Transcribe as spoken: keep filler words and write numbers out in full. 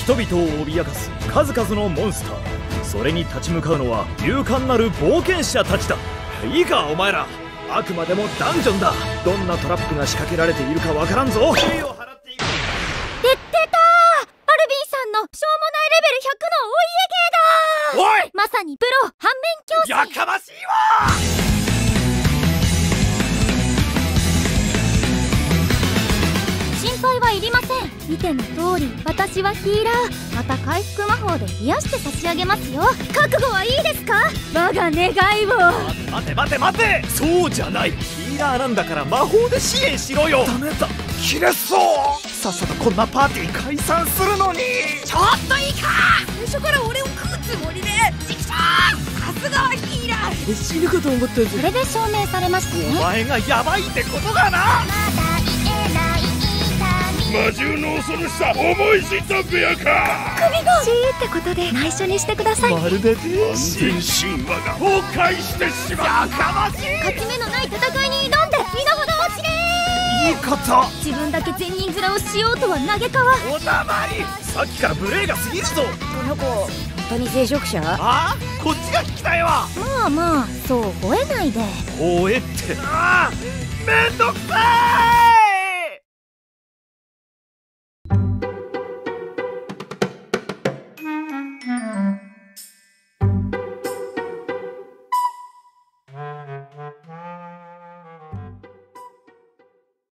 人々を脅かす数々のモンスター、それに立ち向かうのは勇敢なる冒険者たちだ。いいかお前ら、あくまでもダンジョンだ。どんなトラップが仕掛けられているかわからんぞ。 出てたー、アルビンさんのしょうもないレベルひゃくのお家芸だ。おい、まさにプロ反面教師。 やかましいわ。 心配はいりません。見ての通り私はヒーラー。また回復魔法で癒して差し上げますよ。覚悟はいいですか、我が願いを。 待て待て待て、 そうじゃない。ヒーラーなんだから魔法で支援しろよ。 ダメだ、切れそう。さっさとこんなパーティー解散するのに。 ちょっといいか、最初から俺を食うつもりで。ちくしょう、さすがはヒーラー。 死ぬかと思ったぞ。 それで証明されましたね。 お前がヤバいってことだな。 魔獣の恐ろしさ思い知ったべやか。 首がちーってことで内緒にしてください。 まるで天使。 全神話が崩壊してしまう。 やかましい。 勝ち目のない戦いに挑んで身の程を知れ。 いいこと。 自分だけ善人面をしようとは嘆かわ。 おだまり。さっきから無礼が過ぎるぞ。 この子本当に聖職者？ ああ、こっちが聞きたいわ。 まあまあそう吠えないで。 吠えって。 ああ、めんどくさい。